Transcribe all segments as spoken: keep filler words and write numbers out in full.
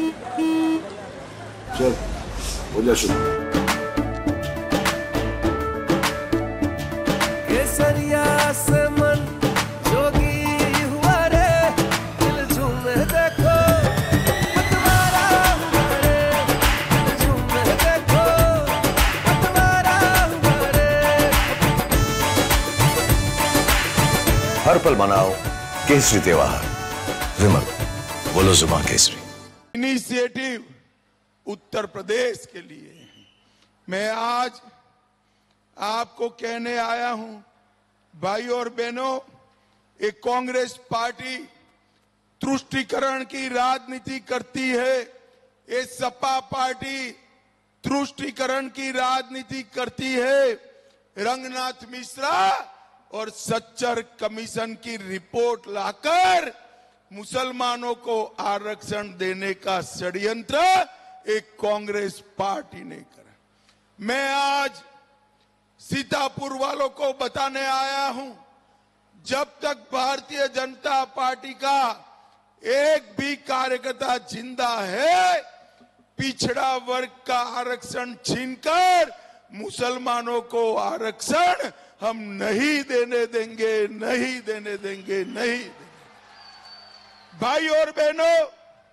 चल हो जा शुरू। केसरिया से मन जोगी हुआ रे, दिल झूमे देखो पतवारा हुआ रे, दिल झूमे देखो पतवारा हुआ रे। हर पल मनाओ केसरी त्योहार। विमल, बोलो जुबान केसरी। इनिशिएटिव उत्तर प्रदेश के लिए मैं आज आपको कहने आया हूं, भाई और बहनों, एक कांग्रेस पार्टी तुष्टीकरण की राजनीति करती है, ये सपा पार्टी तुष्टीकरण की राजनीति करती है। रंगनाथ मिश्रा और सच्चर कमीशन की रिपोर्ट लाकर मुसलमानों को आरक्षण देने का षड्यंत्र एक कांग्रेस पार्टी ने करा। मैं आज सीतापुर वालों को बताने आया हूं, जब तक भारतीय जनता पार्टी का एक भी कार्यकर्ता जिंदा है, पिछड़ा वर्ग का आरक्षण छीनकर मुसलमानों को आरक्षण हम नहीं देने देंगे, नहीं देने देंगे, नहीं देंगे। भाई और बहनों,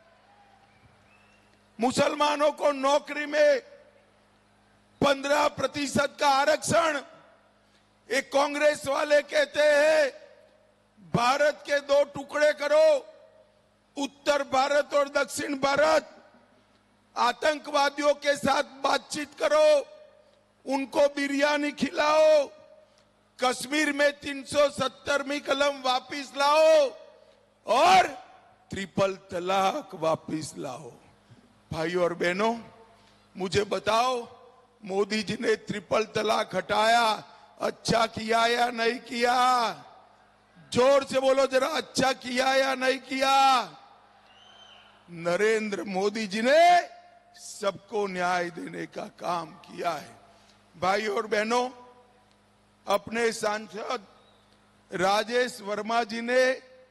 मुसलमानों को नौकरी में पंद्रह प्रतिशत का आरक्षण, एक कांग्रेस वाले कहते हैं भारत के दो टुकड़े करो, उत्तर भारत और दक्षिण भारत, आतंकवादियों के साथ बातचीत करो, उनको बिरयानी खिलाओ, कश्मीर में तीन सौ सत्तरवीं कलम वापिस लाओ और ट्रिपल तलाक वापिस लाओ। भाई और बहनों, मुझे बताओ, मोदी जी ने ट्रिपल तलाक हटाया, अच्छा किया या नहीं किया? जोर से बोलो जरा, अच्छा किया या नहीं किया? नरेंद्र मोदी जी ने सबको न्याय देने का काम किया है। भाई और बहनों, अपने सांसद राजेश वर्मा जी ने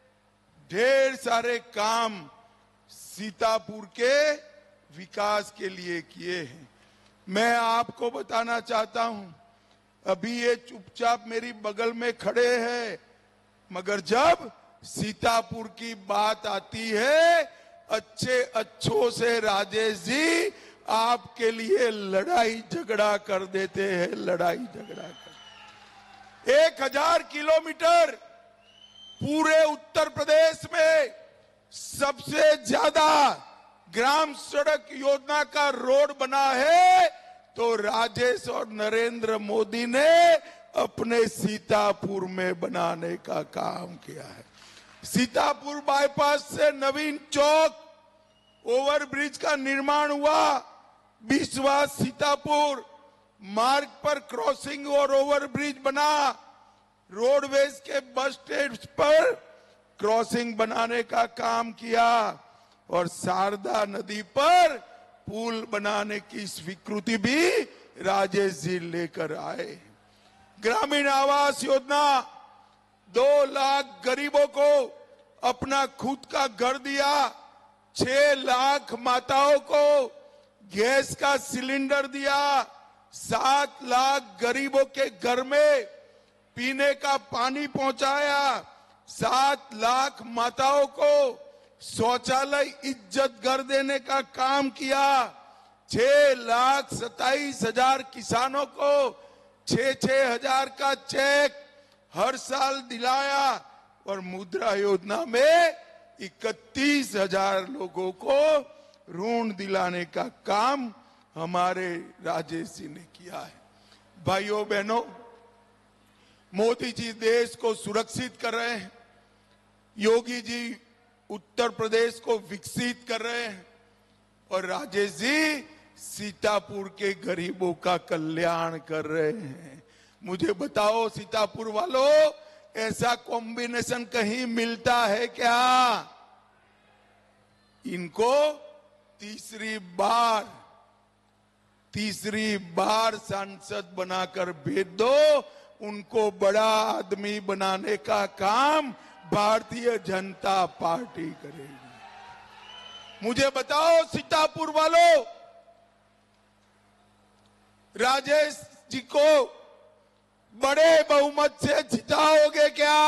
ढेर सारे काम सीतापुर के विकास के लिए किए हैं। मैं आपको बताना चाहता हूं, अभी ये चुपचाप मेरी बगल में खड़े हैं, मगर जब सीतापुर की बात आती है, अच्छे अच्छों से राजेश जी आपके लिए लड़ाई झगड़ा कर देते हैं, लड़ाई झगड़ा कर। एक हजार किलोमीटर पूरे उत्तर प्रदेश में सबसे ज्यादा ग्राम सड़क योजना का रोड बना है तो राजेश और नरेंद्र मोदी ने अपने सीतापुर में बनाने का काम किया है। सीतापुर बाईपास से नवीन चौक ओवरब्रिज का निर्माण हुआ, बीसवा सीतापुर मार्ग पर क्रॉसिंग और ओवरब्रिज बना, रोडवेज के बस स्टैंड पर क्रॉसिंग बनाने का काम किया और शारदा नदी पर पुल बनाने की स्वीकृति भी राजेश जी लेकर आए। ग्रामीण आवास योजना, दो लाख गरीबों को अपना खुद का घर दिया, छह लाख माताओं को गैस का सिलेंडर दिया, सात लाख गरीबों के घर में पीने का पानी पहुंचाया, सात लाख माताओं को शौचालय इज्जत घर देने का काम किया, छह लाख सत्ताईस हजार किसानों को छह छह हजार का चेक हर साल दिलाया और मुद्रा योजना में इकतीस हजार लोगों को ऋण दिलाने का काम हमारे राजेश जी ने किया है। भाइयों बहनों, मोदी जी देश को सुरक्षित कर रहे हैं, योगी जी उत्तर प्रदेश को विकसित कर रहे हैं और राजेश जी सीतापुर के गरीबों का कल्याण कर रहे हैं। मुझे बताओ सीतापुर वालों, ऐसा कॉम्बिनेशन कहीं मिलता है क्या? इनको तीसरी बार तीसरी बार सांसद बनाकर भेज दो, उनको बड़ा आदमी बनाने का काम भारतीय जनता पार्टी करेगी। मुझे बताओ सीतापुर वालों, राजेश जी को बड़े बहुमत से जिताओगे क्या?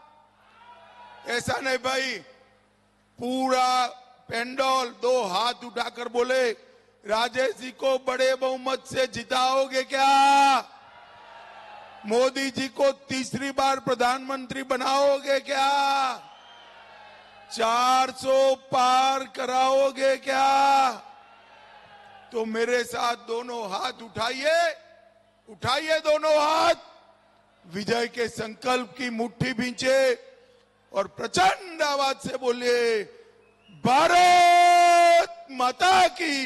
ऐसा नहीं भाई, पूरा पेंडोल दो हाथ उठाकर बोले राजेश जी को बड़े बहुमत से जिताओगे क्या? मोदी जी को तीसरी बार प्रधानमंत्री बनाओगे क्या? चार सौ पार कराओगे क्या? तो मेरे साथ दोनों हाथ उठाइए, उठाइए दोनों हाथ, विजय के संकल्प की मुट्ठी भींचे और प्रचंड आवाज से बोलिए भारत माता की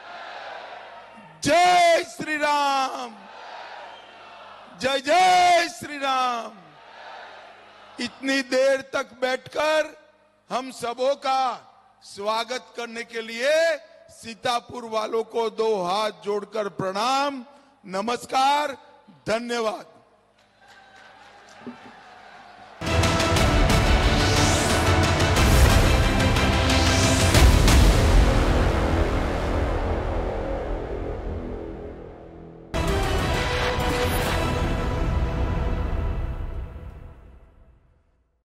जय श्री राम, जय जय श्री राम। इतनी देर तक बैठकर हम सबों का स्वागत करने के लिए सीतापुर वालों को दो हाथ जोड़कर प्रणाम, नमस्कार, धन्यवाद।